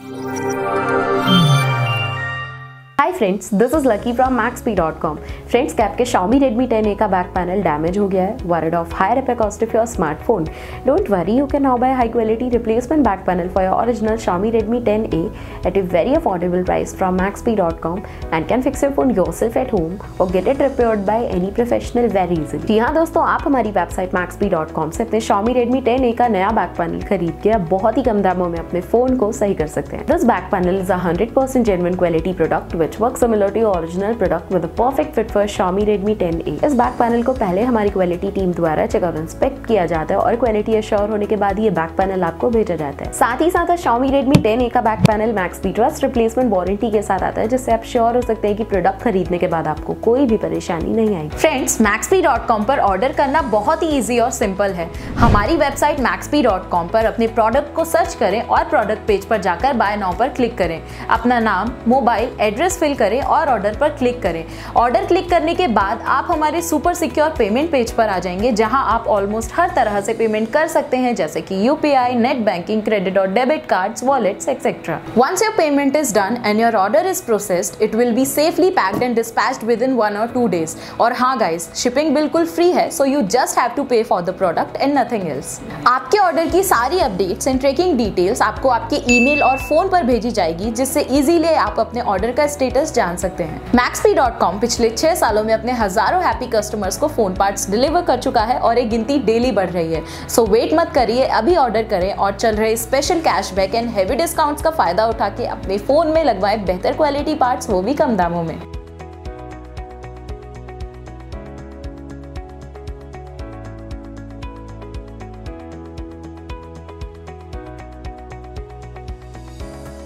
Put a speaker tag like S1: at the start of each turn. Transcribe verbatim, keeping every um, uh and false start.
S1: Hi friends, this is Lucky from Maxpe dot com. Friends, कैप के Xiaomi Redmi ten A का back panel damage हो गया है। Worried of higher repair cost of your smartphone? Don't worry, you can now buy high quality replacement back panel for your original Xiaomi Redmi ten A at a very affordable price from maxp dot com and can fix your phone yourself at home or get it repaired by any professional very easily। जी हाँ दोस्तों, आप हमारी website maxp dot com से अपने Xiaomi Redmi ten A का नया back panel खरीद के अब बहुत ही कम दामों में अपने फोन को सही कर सकते हैं। This back panel is a one hundred percent genuine quality product which works similar to your original product with a perfect fit for Xiaomi Redmi ten A. इस बैक पैनल को पहले हमारी क्वालिटी टीम द्वारा check और inspect किया जाता है और क्वालिटी एश्योर होने के बाद ये बैक पैनल आपको भेजा जाता है। साथ ही साथ Xiaomi Redmi टेन ए का back panel Maxpe trust replacement warranty के साथ आता है, जिससे आप श्योर हो सकते हैं कि प्रोडक्ट खरीदने के बाद आपको कोई भी परेशानी नहीं आएगी।
S2: फ्रेंड्स, मैक्सपी डॉट कॉम पर ऑर्डर करना बहुत ही इजी और सिंपल है। हमारी वेबसाइट मैक्सपी डॉट कॉम पर अपने प्रोडक्ट को सर्च करें और प्रोडक्ट पेज पर जाकर बाय नाउ पर क्लिक करें। अपना नाम, मोबाइल, एड्रेस फिल करें और ऑर्डर पर क्लिक करें। ऑर्डर क्लिक करने के बाद आप हमारे सुपर सिक्योर पेमेंट पेज पर आ जाएंगे, जहां आप ऑलमोस्ट हर तरह से पेमेंट कर सकते हैं, जैसे कि यूपीआई, नेट बैंकिंग, क्रेडिट और debit cards, wallets etcetera. Once your payment is done and your order is processed, it will be safely packed and dispatched within one or two days. और हाँ guys, shipping बिल्कुल free है, so you just have to pay for the product and nothing else. आपके order की सारी updates and tracking details आपको आपके email और फोन पर भेजी जाएगी, जिससे इजीली आप अपने ऑर्डर का स्टेटस जान सकते हैं। मैक्सपी डॉट कॉम पिछले छह सालों में अपने हजारों हैप्पी कस्टमर्स को फोन पार्ट्स डिलीवर कर चुका है और एक गिनती डेली बढ़ रही है। सो वेट मत करिए, अभी ऑर्डर करें और चल रहे special cashback and heavy discounts का फायदा उठा के अपने फोन में लगवाएं बेहतर क्वालिटी पार्ट्स, वो भी कम दामों में।